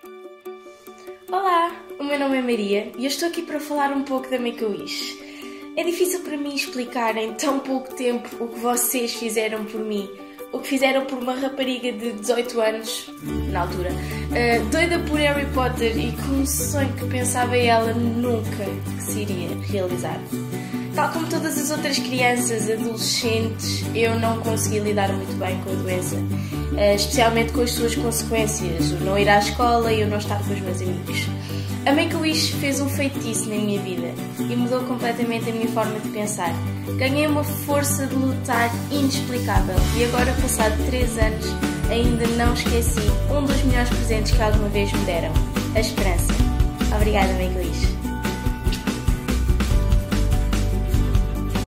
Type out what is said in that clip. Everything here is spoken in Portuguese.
Olá, o meu nome é Maria e eu estou aqui para falar um pouco da Make-A-Wish. É difícil para mim explicar em tão pouco tempo o que vocês fizeram por mim, o que fizeram por uma rapariga de 18 anos, na altura, doida por Harry Potter e com um sonho que pensava ela nunca que se iria realizar. Tal como todas as outras crianças, adolescentes, eu não consegui lidar muito bem com a doença, especialmente com as suas consequências, o não ir à escola e o não estar com os meus amigos. A Make-A-Wish fez um feitiço na minha vida e mudou completamente a minha forma de pensar. Ganhei uma força de lutar inexplicável e agora, passado 3 anos, ainda não esqueci um dos melhores presentes que alguma vez me deram: a esperança. Obrigada, Make-A-Wish.